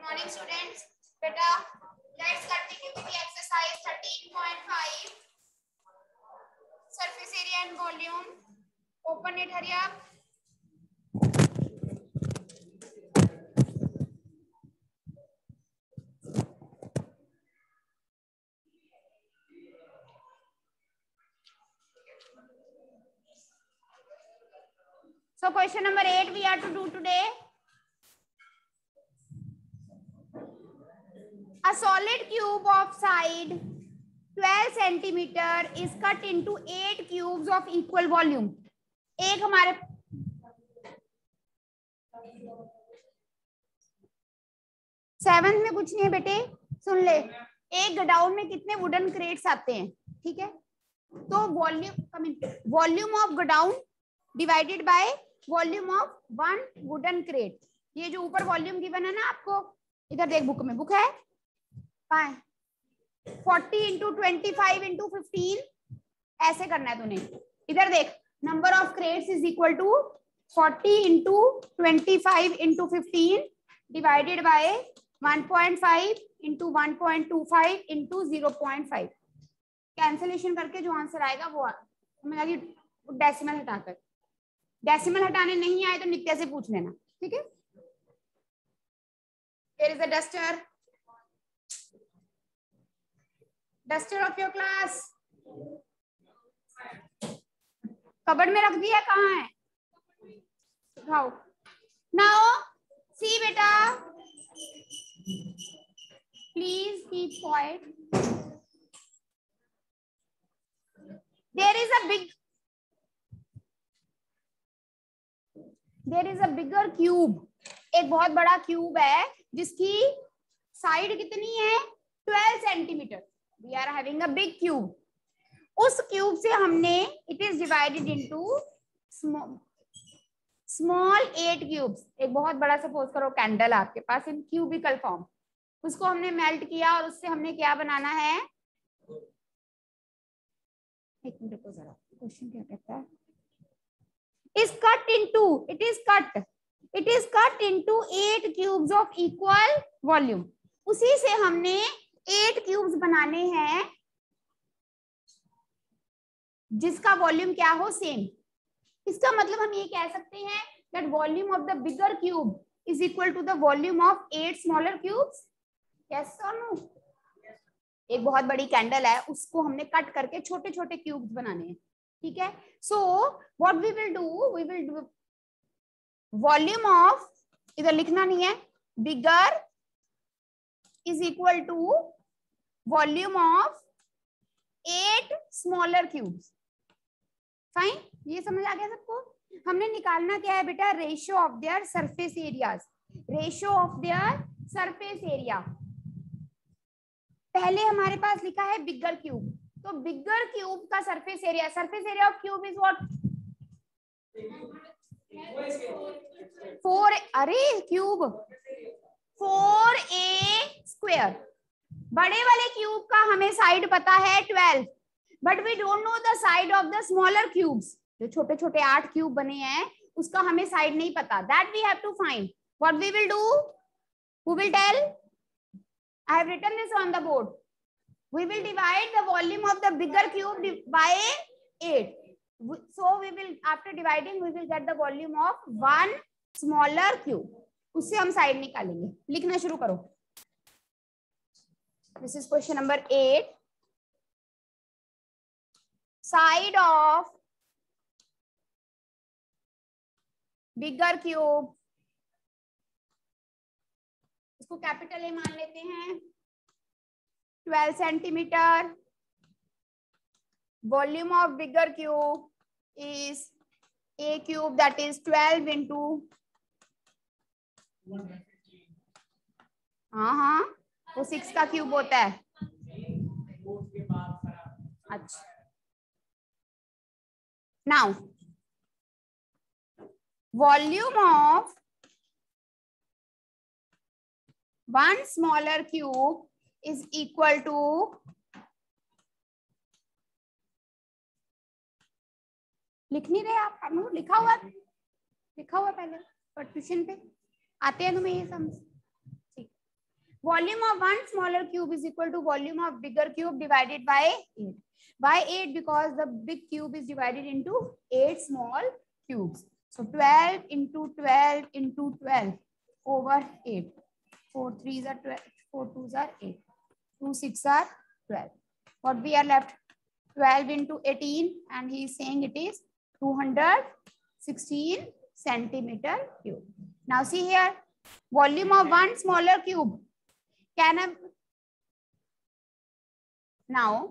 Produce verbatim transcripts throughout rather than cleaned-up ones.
Morning students. बेटा let's continue with exercise thirteen point five surface area and volume. Open it, hurry up. So question number eight we are to do today. A solid cube of side twelve centimeter is cut into eight cubes of equal volume. एक हमारे seventh में कुछ नहीं है बेटे, सुन ले। एक godown में कितने वुडन क्रेट्स आते हैं, ठीक है? तो volume volume of godown divided by volume of one wooden crate. ये जो ऊपर वॉल्यूम गिवन है ना आपको, इधर देख, बुक में बुक है forty into twenty five into fifteen, ऐसे करना है तूने। इधर देख, number of crates is equal to forty into twenty five into fifteen divided by one point five into one point two five into zero point five. Cancellation करके जो answer आएगा वो हमें लगी डेसिमल हटाकर। डेसिमल हटाने नहीं आए तो नित्या से पूछ लेना, ठीक है? Here is the duster. Duster of your class. Cupboard में रख दिया, कहाँ है? दिखाओ। Now, see बेटा, please keep quiet. There is a big, there is a bigger cube. एक बहुत बड़ा क्यूब है जिसकी साइड कितनी है? Twelve centimetre. We are having a big cube. उस क्यूब से हमने, it is divided into small eight cubes. एक बहुत बड़ा, सपोज करो कैंडल आपके पास इन क्यूबिकल फॉर्म, उसको हमने मेल्ट किया और उससे हमने क्या बनाना है? एक मिनट को जरा, क्वेश्चन क्या कहता है? Is cut into, it is cut It is cut into eight cubes of equal volume. उसी से हमने eight cubes बनाने हैं जिसका वॉल्यूम क्या हो? सेम। इसका मतलब हम ये कह सकते हैं that volume of the bigger cube is equal to the volume of eight smaller cubes. Yes or no? एक बहुत बड़ी कैंडल है, उसको हमने कट करके छोटे छोटे क्यूब्स बनाने हैं, ठीक है? So what we will do, we will do volume of, इधर लिखना नहीं है, bigger is equal to volume of eight smaller cubes. Fine, ये समझ आ गया सबको? हमने निकालना क्या है बेटा? Ratio of their surface areas. Ratio of their surface area. पहले हमारे पास लिखा है बिगर क्यूब, तो बिगर क्यूब का surface area, surface area of cube is what? Four, अरे क्यूब फोर ए स्क्वेयर। बड़े वाले क्यूब का हमें साइड पता है twelve, but we don't know the side of the smaller cubes. जो छोटे छोटे आठ क्यूब बने हैं उसका हमें साइड नहीं पता। That we have to find. What we will do? Who will tell? I have written this on the board. We will divide the volume of the bigger cube by eight. So we will, after dividing, we will get the volume of one smaller cube. उससे हम side निकालेंगे। लिखना शुरू करो। This is question number eight. Side of bigger cube, इसको capital A मान लेते हैं, twelve centimetre. Volume of bigger cube is a cube, that is twelve into, हाँ हाँ वो सिक्स का क्यूब होता है। अच्छा, now volume of one smaller cube is equal to, लिख नहीं रहे आप? अनु लिखा हुआ, लिखा हुआ पहले, पर ट्यूशन पे आते हैं तुम्हें ये समझ, ठीक? Volume of one smaller cube is equal to volume of bigger cube divided by eight. Why eight? Because the big cube is divided into eight small cubes. So twelve into twelve into twelve over eight. four threes are twelve, four twos are eight. two six are twelve. What we are left? twelve into eighteen, and he is saying it is two hundred sixteen centimeter cube. Now see here, volume of one smaller cube. Can I? Now,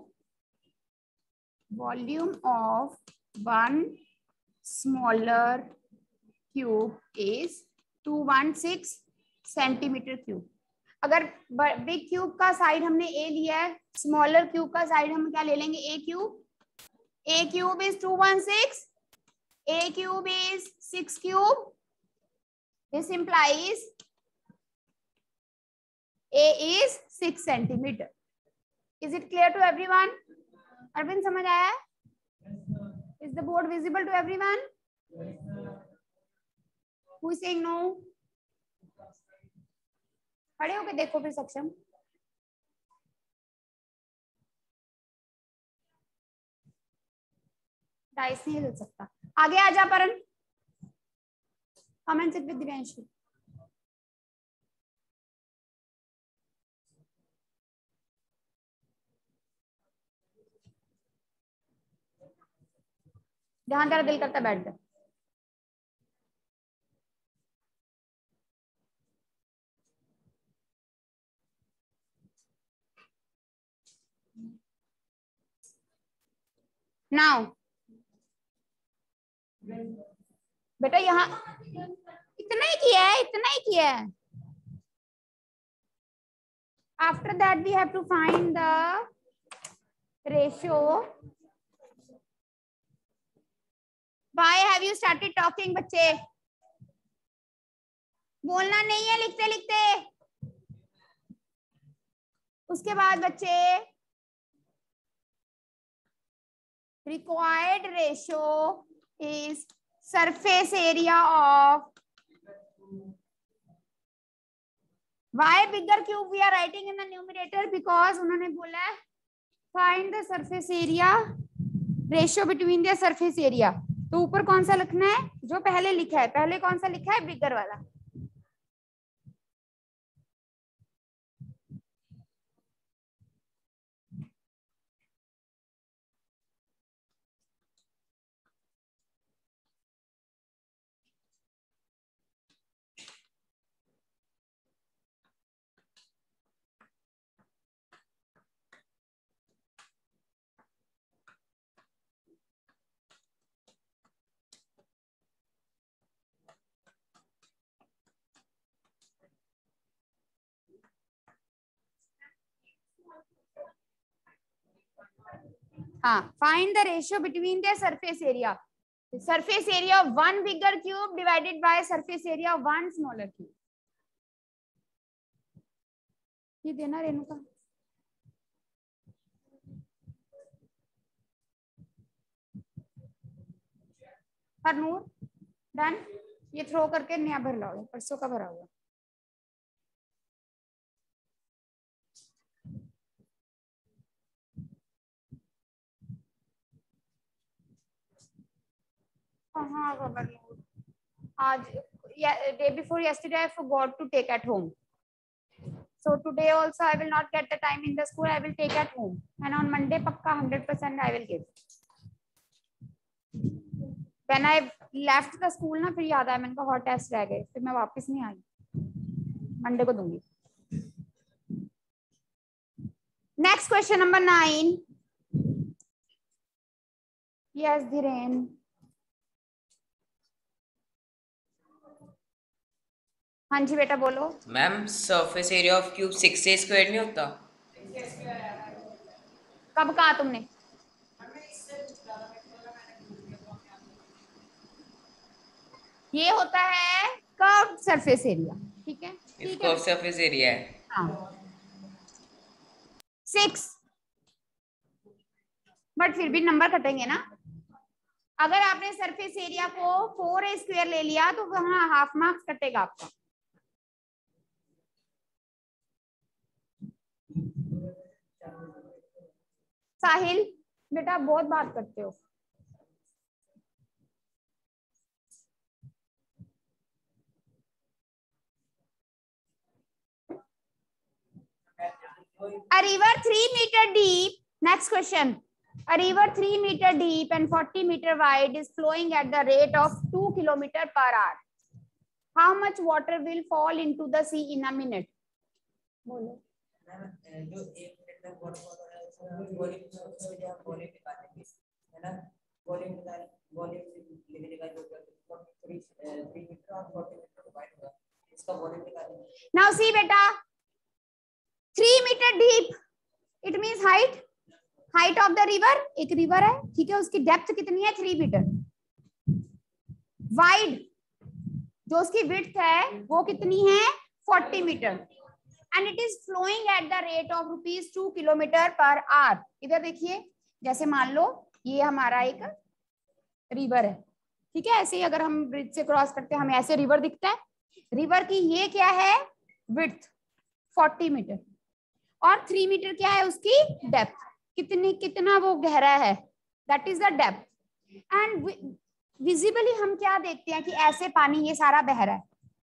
volume of one smaller cube is two hundred sixteen centimetre cube. अगर big cube का side हमने A लिया है, smaller cube का side हम क्या ले लेंगे? A cube. A cube is two one six, A cube is six cube. This implies A is six centimetre. Is it clear to everyone? Arvind समझ आया है? Is the board visible to everyone? Who is saying no? खड़े होके देखो फिर सक्षम. Dice नहीं हिल सकता. आगे आ जा Paran. Come and sit with Divyanshu. जहां तेरा दिल करता बैठ जा. नाउ बेटा यहाँ इतना ही किया है, इतना ही किया है. After that we have to find the ratio. Why have you started talking? बच्चे बोलना नहीं है लिखते लिखते. उसके बाद बच्चे required ratio is surface area of why bigger cube we are writing in the numerator? Because उन्होंने बोला है find the surface area ratio between their surface area. तो ऊपर कौन सा लिखना है? जो पहले लिखा है. पहले कौन सा लिखा है? बिगर वाला. हाँ, find the ratio between their surface area. The surface area of one bigger cube divided by surface area of one smaller cube. ये देना रेणुका. हरनूर डन. ये थ्रो करके नया भर लाओ, परसों का भरा हुआ. हाँ हरनूर, आज day before yesterday I forgot to take at home. So today also I will not get the time in the school. I will take at home, and on Monday पक्का one hundred percent I will give. When I left the school ना, फिर याद आया मैंने कहा hot test रह गए, फिर मैं वापस नहीं आई. मंडे को दूंगी. Next question number nine. Yes Dhiren. हाँ जी बेटा बोलो. Ma'am surface area of cube six A square नहीं होता? कब कहा तुमने? ये होता है कर्व सरफेस एरिया. ठीक है, ठीक है. कर्व सरफेस एरिया है. हाँ सिक्स, बट फिर भी नंबर कटेंगे ना. अगर आपने सरफेस एरिया को फोर ए स्क्वायर ले लिया तो वहां हाफ मार्क्स कटेगा आपका. साहिल बेटा आप बहुत बात करते हो। A river three meter deep. Next question. A river three meter deep and forty meter wide is flowing at the rate of two kilometer per hour. How much water will fall into the sea in a minute? बोलो। जो एक minute में volume volume निकालेंगे है ना, volume volume लिखने का जो थ्री मीटर और फोर्टी मीटर डिवाइड होगा, इसका वॉल्यूम निकालेंगे। Now see बेटा, three meter deep, it means height, height of the river, एक river है, ठीक है, उसकी डेप्थ कितनी है? Three metre. वाइड जो उसकी विड्थ है वो कितनी है? Forty metre. And it is flowing at the rate of rupees two kilometre per hour. इधर देखिए, जैसे मान लो ये हमारा एक रिवर है, ठीक है, ऐसे ही अगर हम ब्रिज से क्रॉस करते हैं हमें ऐसे रिवर दिखता है। रिवर की ये क्या है? विड्थ फोर्टी मीटर और थ्री मीटर क्या है उसकी? डेप्थ। कितनी कितना वो गहरा है? That is the depth. And visibly हम क्या देखते हैं कि ऐसे पानी ये सारा बह रहा है।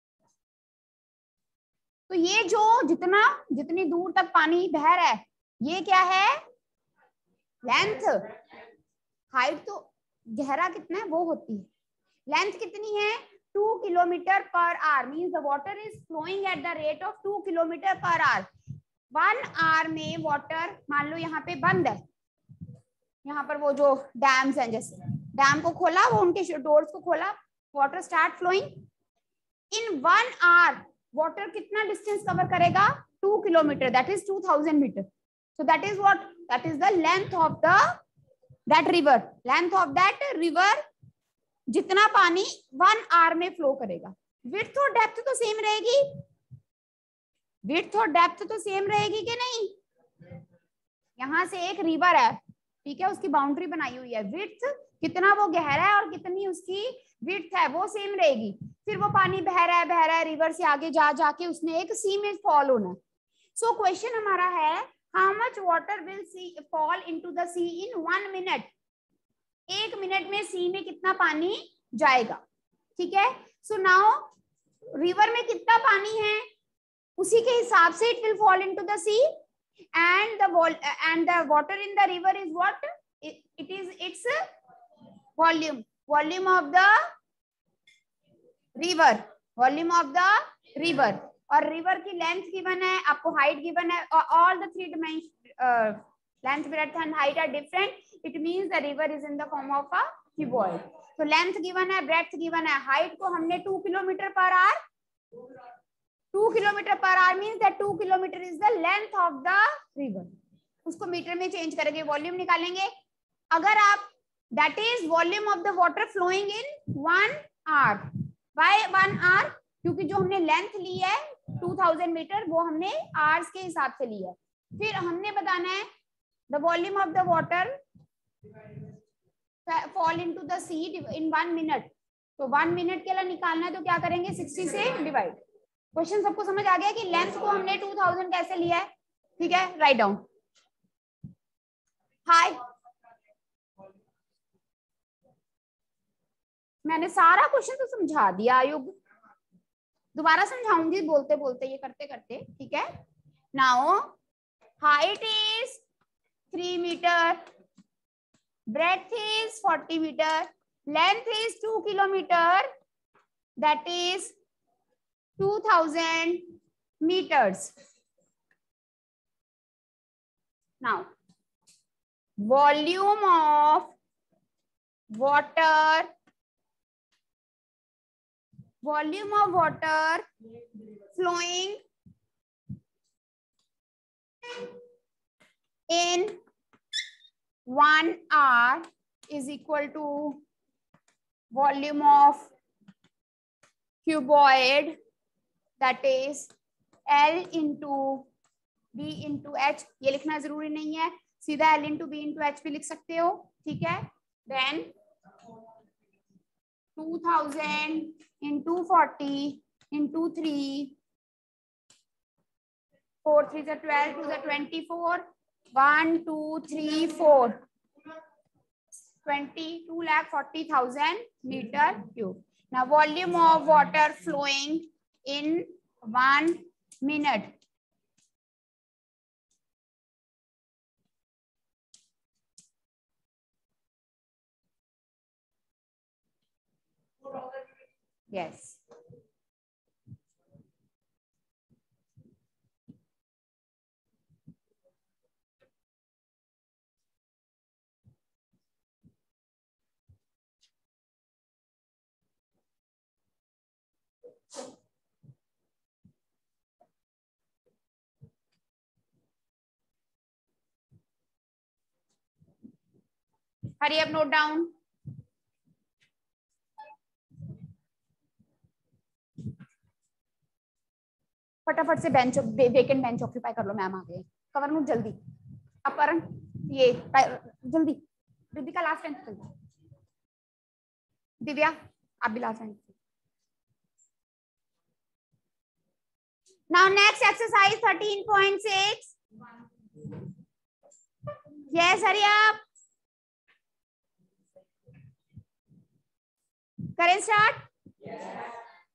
तो ये जो जितना जितनी दूर तक पानी बह रहा है ये क्या है? लेंथ। हाइट तो गहरा कितना है वो होती है, लेंथ कितनी है? Two kilometre per hour. Means the water is flowing at the rate of two kilometre per hour. One hour में वाटर, मान लो यहाँ पे बंद है, यहाँ पर वो जो डैम्स हैं, जैसे डैम को खोला, वो उनके डोर्स को खोला, water start flowing. In one hour water कितना डिस्टेंस कवर करेगा? Two kilometre, that is two thousand metre. So that is what? That is the length of the that river. Length of that river, जितना पानी one hour में flow करेगा। Width और depth तो same रहेगी, width और depth तो same रहेगी कि नहीं? यहां से एक रिवर है, ठीक है, उसकी बाउंड्री बनाई हुई है, विड्थ कितना वो गहरा है और कितनी उसकी विड्थ है वो सेम रहेगी। फिर वो पानी बह रहा है बह रहा है रिवर से आगे जा जाके उसने एक सी में फॉल होना। सो क्वेश्चन हमारा है, how much water will sea fall into the sea in one minute. एक मिनट में सी में कितना पानी जाएगा, ठीक है। सो नाउ रिवर में कितना पानी है उसी के हिसाब से it will fall into the sea, and the vol and the water in the river is what? it, it is its volume, volume of the river, volume of the river। और river की length given है, आपको height given है, all the three dimension length, breadth and height are different, it means the river is in the form of a cuboid. तो length given है, breadth given है, height को हमने two kilometre per hour, two kilometre per hour means that two kilometre is the length of the river. उसको metre में change करेंगे, volume निकालेंगे। अगर आप that is volume of the water flowing in one hour. Why one hour? क्योंकि जो हमने length ली है टू थाउजेंड मीटर वो हमने आवर्स के हिसाब से ली है। फिर हमने बताना है the volume of the water fall into the sea in one minute. तो वन मिनट के लिए निकालना है तो क्या करेंगे? सिक्सटी से डिवाइड। क्वेश्चन सबको समझ आ गया कि लेंथ को हमने टू थाउजेंड कैसे लिया है, ठीक है, राइट डाउन। हाय, मैंने सारा क्वेश्चन तो समझा दिया आयुब, दोबारा समझाऊंगी बोलते बोलते, ये करते करते, ठीक है। Now height is three metre, breadth is forty metre, length is two kilometre, that is two thousand meters. Now, volume of water, volume of water flowing in one hour is equal to volume of cuboid, that is L into B into H। ये लिखना जरूरी नहीं है, सीधा L into B into H भी लिख सकते हो, ठीक है। Then two thousand into forty into three, four three is twelve, two is twenty-four, One, two, three, four. Twenty-two lakh forty thousand meter cube. Now volume of water flowing in one minute. Yes. Hurry up, note down. फटाफट से bench vacant bench occupy कर लो, ma'am आ गए. Cover note जल्दी. अपरण ये जल्दी. Riddhika last time चल. दिव्या आप भी last time. Now next exercise thirteen point six. Yes, hurry up. Current start. Yes.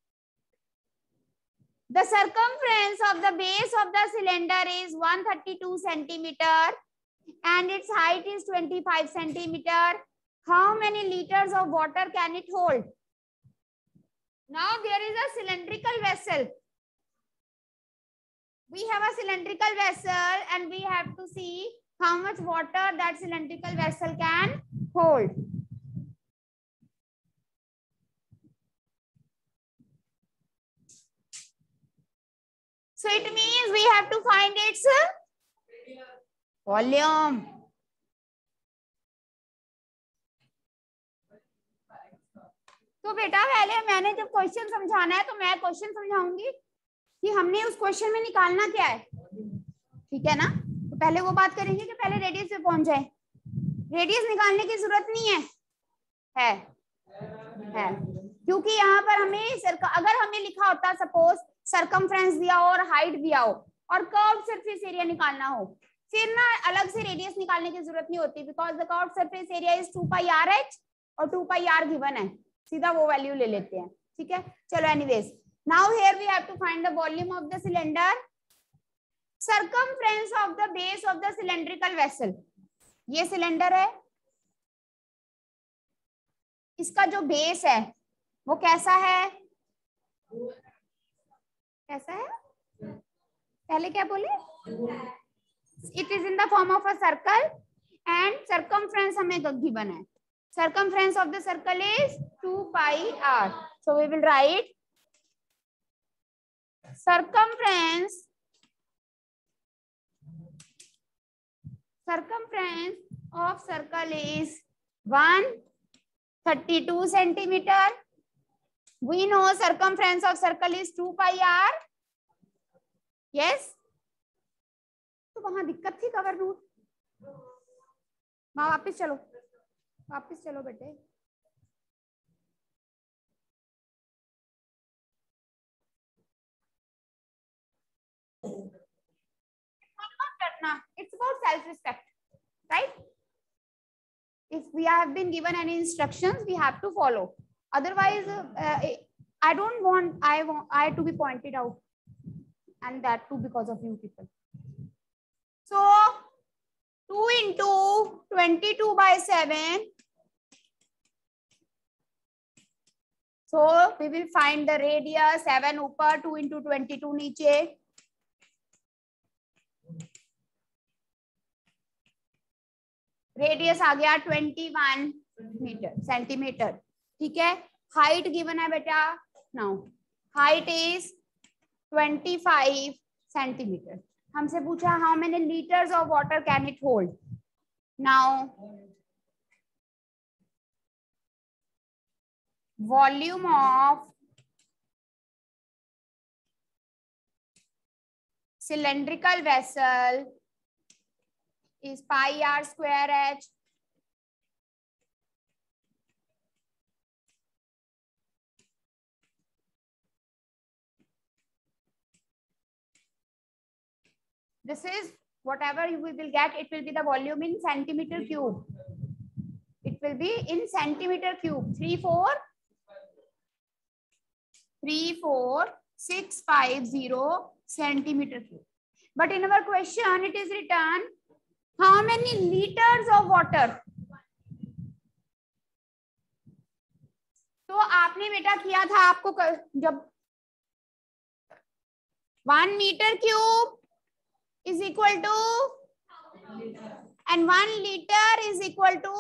The circumference of the base of the cylinder is one hundred thirty-two centimeter and its height is twenty-five centimeter. How many liters of water can it hold? Now there is a cylindrical vessel. We have a cylindrical vessel and we have to see how much water that cylindrical vessel can hold. So it means we have to find its volume. तो बेटा पहले मैंने जब question समझाना है तो मैं question समझाऊंगी कि हमने उस क्वेश्चन में निकालना क्या है. ठीक है ना. तो पहले वो बात करेंगे कि पहले रेडियस पे पहुंच जाए. रेडियस निकालने की जरूरत नहीं है. है है क्योंकि यहाँ पर हमें अगर हमें लिखा होता सपोज सरकमफ्रेंस दिया हो और हाइट दिया हो और कर्व सरफेस एरिया निकालना हो, फिर ना अलग से रेडियस निकालने की जरूरत नहीं होती, because the curve surface area is two pi r h और टू पाई आर गिवन है, सीधा वो वैल्यू ले लेते हैं. ठीक है. चलो anyways, now here we have to find the volume of the cylinder. Circumference of the base of the cylindrical vessel. ये सिलेंडर है, इसका जो बेस है वो कैसा है? कैसा है? पहले क्या बोले? It is in the form of a circle and circumference हमें गिवन है. Circumference of the circle is two pi r. So we will write circumference circumference of circle is one hundred thirty-two centimeter. We know circumference of circle is two pi r. Yes. तो वहां दिक्कत थी cover root. वहां वापिस चलो वापिस चलो बेटे. It's about self-respect, right? If we have been given any instructions, we have to follow. Otherwise, uh, I don't want I want I to be pointed out, and that too because of you people. So two into twenty-two by seven. So we will find the radius. seven ऊपर, two into twenty-two नीचे. Radius आ गया twenty-one metre centimetre. ठीक है. Height given है बेटा. Now height is twenty-five centimetre. हमसे पूछा how many litres of water can it hold. Now volume of cylindrical vessel is pi r square h. This is whatever you will get, it will be the volume in centimeter cube. It will be in centimeter cube. Three four three four six five zero centimeter cube. But in our question, it is written how many liters of water. तो आपने बेटा किया था, आपको जब one metre cube is equal to and one liter is equal to,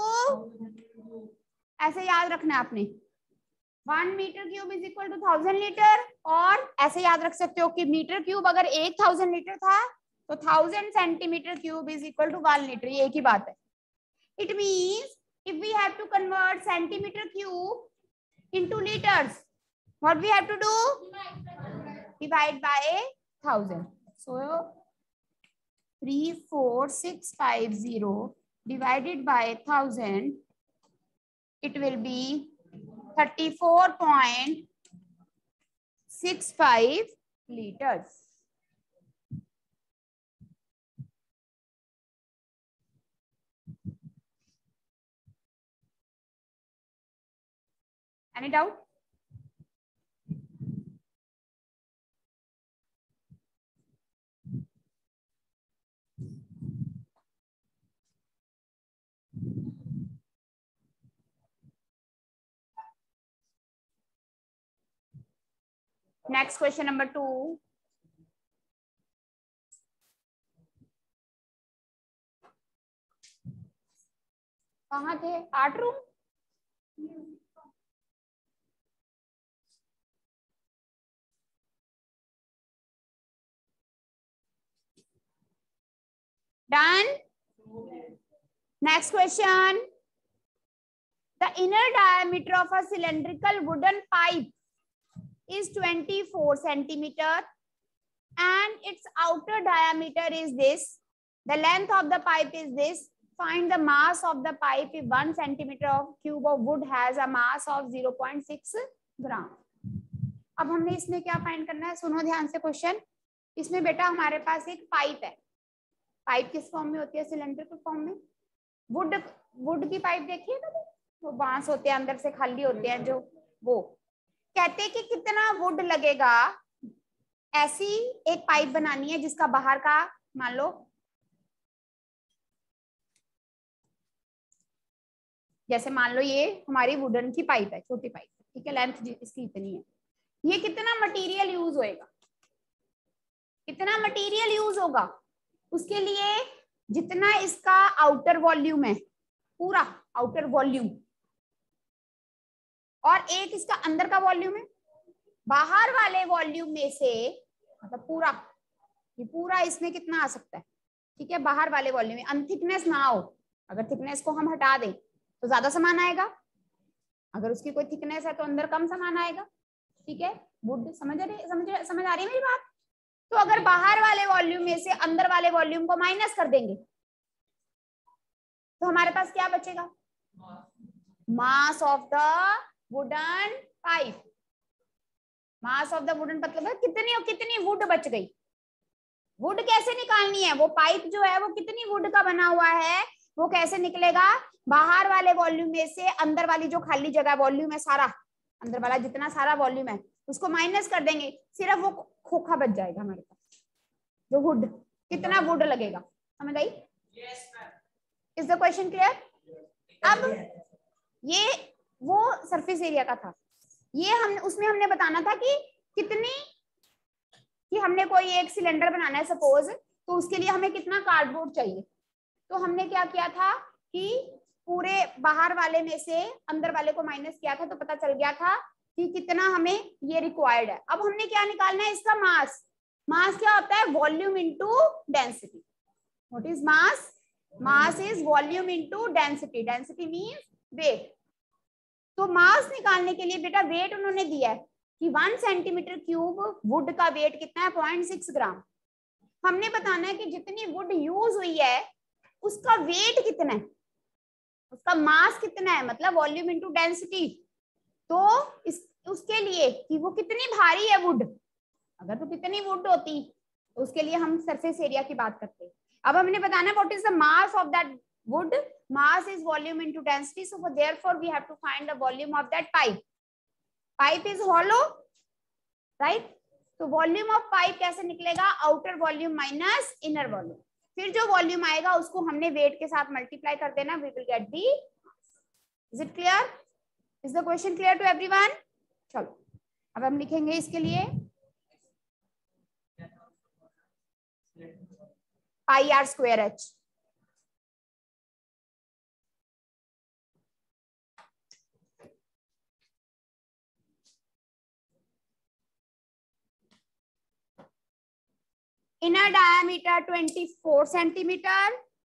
ऐसे याद रखना आपने, one metre cube is equal to thousand litre, और ऐसे याद रख सकते हो कि मीटर क्यूब अगर एक थाउजेंड लीटर था तो thousand centimetre cube is equal to one litre, ये एक ही बात है. It means if we have to convert centimetre cube into liters, what we have to do? Divide by thousand. So three four six five zero divided by thousand, it will be thirty-four point six five liters. Any doubt? Next question number two. कहाँ थे? Art room? Done. Next question. The inner diameter of a cylindrical wooden pipe is twenty-four centimeter and its outer diameter is this. The length of the pipe is this. Find the mass of the pipe if one centimeter of cube of wood has a mass of zero point six gram. अब हमने इसमें क्या find करना है? सुनो ध्यान से question. इसमें बेटा हमारे पास एक पाइप है. पाइप किस फॉर्म में होती है? सिलेंड्रिकल फॉर्म में. वुड वुड की पाइप देखिए कभी, वो बांस होते हैं, अंदर से खाली होते हैं जो, वो कहते हैं कि कितना वुड लगेगा. ऐसी एक पाइप बनानी है जिसका बाहर का, मान लो जैसे मान लो ये हमारी वुडन की पाइप है, छोटी पाइप, ठीक है, लेंथ इसकी इतनी है. ये कितना मटेरियल यूज होएगा? कितना मटेरियल यूज होगा? उसके लिए जितना इसका आउटर वॉल्यूम है, पूरा आउटर वॉल्यूम, और एक इसका अंदर का वॉल्यूम है, बाहर वाले वॉल्यूम में से मतलब पूरा, ये पूरा इसमें कितना आ सकता है? ठीक है, बाहर वाले वॉल्यूम में अनथिकनेस ना हो. अगर थिकनेस को हम हटा दें तो ज्यादा सामान आएगा, अगर उसकी कोई थिकनेस है तो अंदर कम सामान आएगा. ठीक है, वुड समझ आ रही समझ समझ आ रही है मेरी बात? तो अगर बाहर वाले वॉल्यूम में से अंदर वाले वॉल्यूम को माइनस कर देंगे तो हमारे पास क्या बचेगा? Mass of the wooden pipe. Mass of the wooden मतलब कितनी कितनी वुड बच गई. वुड कैसे निकालनी है? वो पाइप जो है वो कितनी वुड का बना हुआ है, वो कैसे निकलेगा? बाहर वाले वॉल्यूम में से अंदर वाली जो खाली जगह वॉल्यूम है, सारा अंदर वाला जितना सारा वॉल्यूम है उसको माइनस कर देंगे, सिर्फ वो खोखा बच जाएगा हमारे पास, जो वुड. कितना वुड लगेगा? समझ आई? Is the question clear? अब ये वो सरफेस एरिया का था. ये हम उसमें हमने बताना था कि कितनी, कि हमने कोई एक सिलेंडर बनाना है सपोज, तो उसके लिए हमें कितना कार्डबोर्ड चाहिए. तो हमने क्या किया था कि पूरे बाहर वाले में से अंदर वाले को माइनस किया था, तो पता चल गया था कि कितना हमें ये रिक्वायर्ड है. अब हमने क्या निकालना है? इसका मास. मास क्या होता है? Volume into density. What is mass? Mass is volume into density. Density means weight. तो मास निकालने के लिए बेटा वेट उन्होंने दिया है कि वन सेंटीमीटर क्यूब वुड का वेट कितना है? Point six gram. हमने बताना है कि जितनी वुड यूज हुई है उसका वेट कितना है, उसका मास कितना है, मतलब वॉल्यूम इनटू डेंसिटी. तो इस उसके लिए कि वो कितनी भारी है वुड, अगर तो कितनी वुड होती तो उसके लिए हम सरफेस एरिया की बात करते हैं. अब हमने बताना what is the mass of that wood. Mass is volume into density, so therefore we have to find the volume of that pipe. Pipe is hollow, right. तो वॉल्यूम ऑफ पाइप कैसे निकलेगा? Outer volume minus inner volume. फिर जो volume आएगा उसको हमने wait के साथ मल्टीप्लाई कर देना. We will get the. Is it clear? Is the question clear to everyone? चलो अब हम लिखेंगे इसके लिए pi r square h. inner diameter twenty-four centimeter,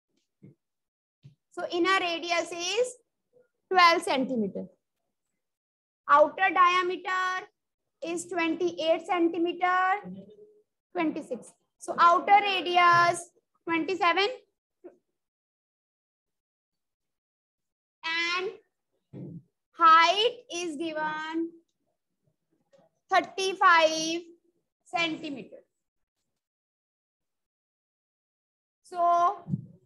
so inner radius is twelve centimeter. Outer diameter is twenty-eight centimeter, twenty-six. So outer radius twenty-seven and height is given thirty-five centimeter. So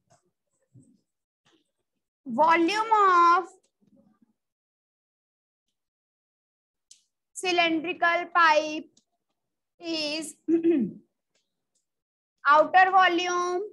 volume of cylindrical pipe is outer volume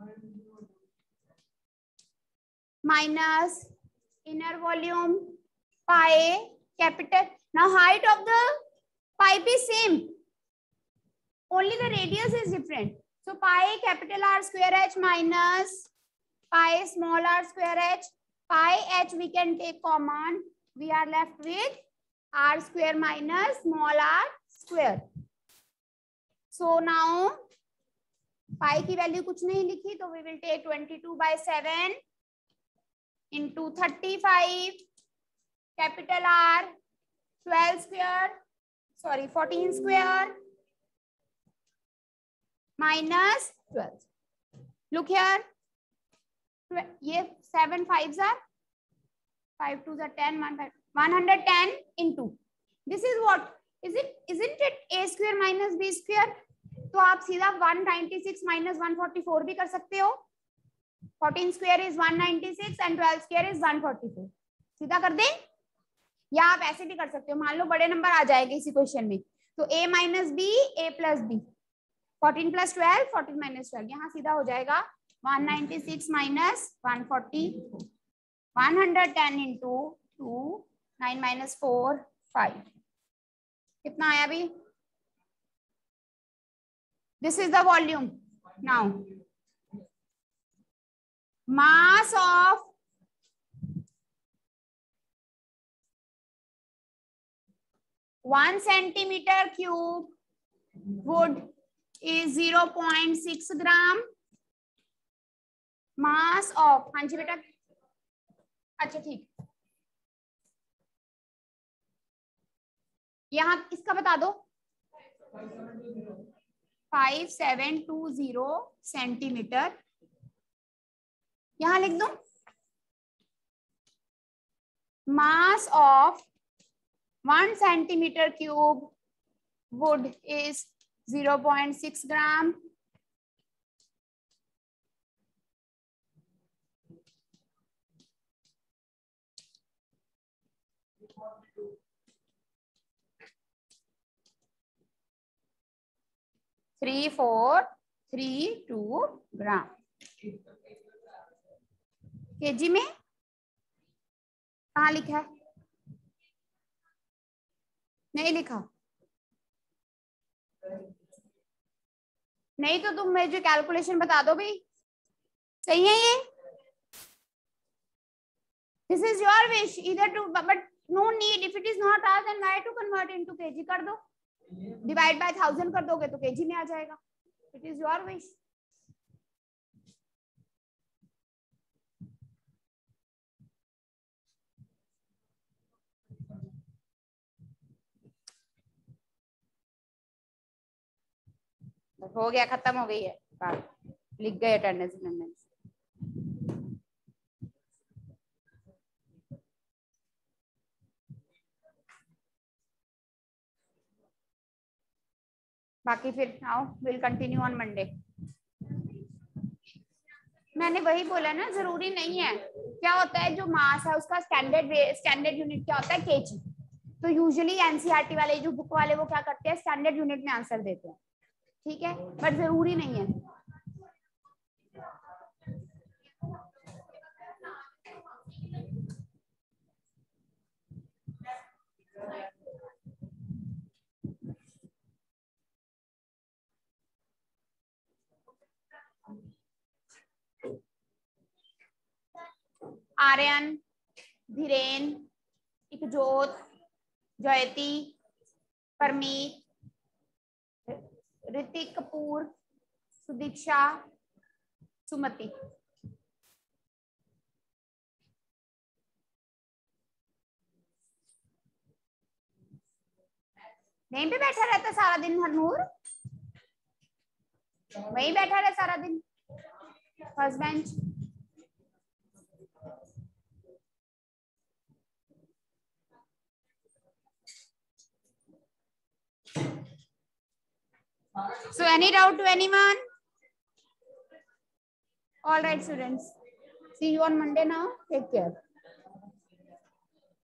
minus inner volume pi capital. Now height of the pipe is same, only the radius is different. So pi capital R square h minus pi small r square h. Pi h we can take common. We are left with r square minus small r square. So now pi की value कुछ नहीं लिखी, तो we will take twenty-two by seven into thirty-five capital R twelve square, sorry fourteen square minus twelve. Look here, ये seven fives are five twos are ten, one five, one hundred ten into this is what is it? Isn't it a square minus b square? तो आप सीधा one ninety-six minus one forty-four भी कर सकते हो. fourteen square is one ninety-six and twelve square is one forty-four. सीधा कर दें, या आप ऐसे भी कर सकते हो. मान लो बड़े नंबर आ जाएंगे इसी क्वेश्चन में, तो a minus b, a plus b, fourteen plus twelve, fourteen minus twelve. यहाँ सीधा हो जाएगा one ninety-six minus one forty-four. one hundred ten into two, nine minus four, five. कितना आया अभी? This is the volume. Now mass of one centimeter cube wood is zero point six gram. Mass of, हाँ जी बेटा, अच्छा ठीक, यहाँ इसका बता दो. five seven two zero centimetre. यहाँ लिख दो. Mass of one centimeter cube wood is zero point six gram. Three four three two ग्राम. केजी में कहाँ लिखा है? नहीं लिखा. नहीं तो तुम मुझे कैलकुलेशन बता दो भाई. सही है ये? This is your wish either to, but no need. If it is not asked, then why to convert into kg? कर दो. Divide by thousand कर दोगे तो kg में आ जाएगा. It is your wish. हो गया, खत्म हो गई है बात. लिख गए अटेंडेंस अटेंडेंस. बाकी फिर आओ, विल कंटिन्यू ऑन मंडे. मैंने वही बोला ना, जरूरी नहीं है। क्या होता है, जो मास है उसका स्टैंडर्ड स्टैंडर्ड यूनिट क्या होता है, केजी। तो यूजुअली एनसीईआरटी वाले जो बुक वाले वो क्या करते हैं, स्टैंडर्ड यूनिट में आंसर देते हैं, ठीक है, बट जरूरी नहीं है। आर्यन, धीरेन, इकजोत, जयती, परमीत, ऋतिक कपूर, सुदीक्षा, सुमति। यहीं पे बैठा रहता सारा दिन हरनूर, वहीं बैठा रहे सारा दिन first bench. So any doubt to anyone? All right, students. See you on Monday now. Take care.